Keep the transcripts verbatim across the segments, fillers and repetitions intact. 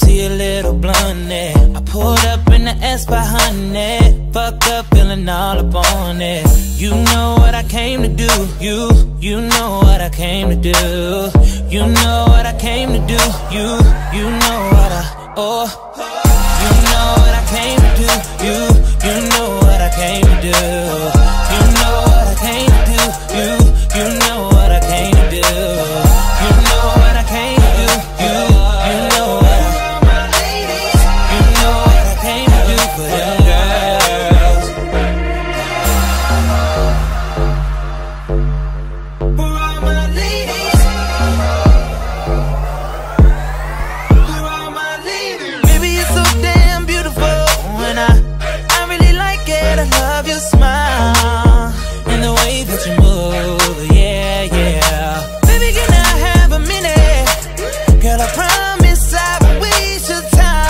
tipsy, a little blunt, eh. I pulled up in the S by honey, fucked up, feeling all up on it. You know what I came to do, you, you know what I came to do. You know what I came to do, you, you know what I, oh. You know what I came to do, you, you know what I came to do. You know what I came to do, you, you know what I came to do. You know what I came to do, you, you know what I, you know what I came to do for them girls. For all my ladies, for all my ladies. Baby, you're so damn beautiful, and I, I really like it. I love your smile and the way that you move, yeah, yeah. Baby, can I have a minute? Girl, I promise I won't waste your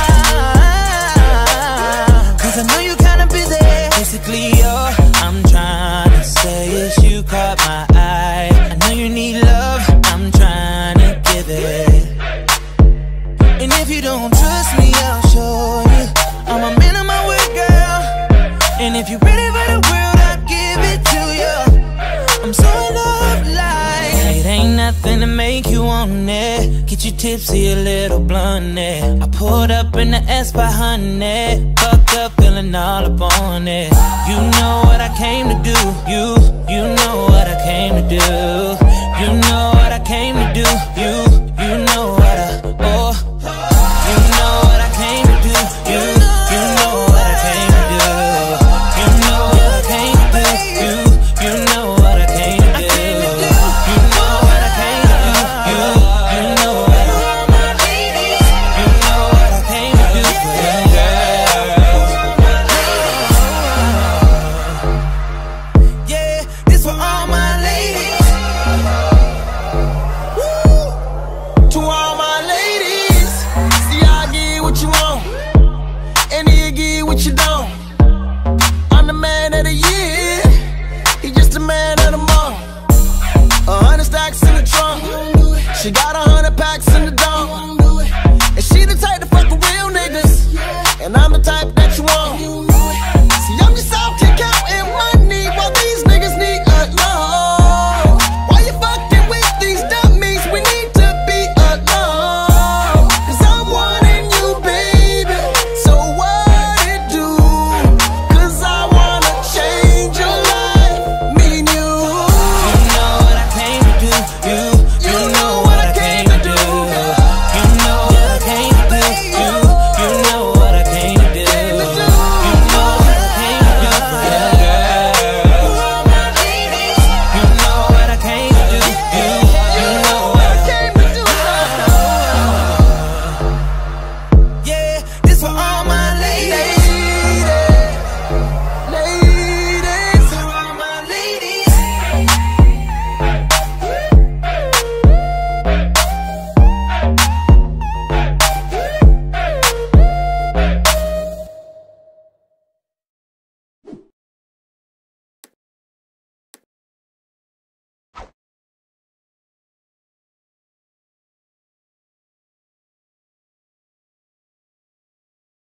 time, cause I know you're kinda busy. Basically, all I'm trying to say is you caught my eye. I know you need love, I'm trying to give it. And if you don't trust me, I'll show you. I'm a man of my word, girl. And if you're ready for the world, I'll give it to you. I'm so in love, like it ain't nothing to make you want it. Get you tipsy, a little blunt, eh. I pulled up in the S by honey, fucked up, feeling all up on it. You know what I came to do, you, you know what I came to do. You know what I came to do, you,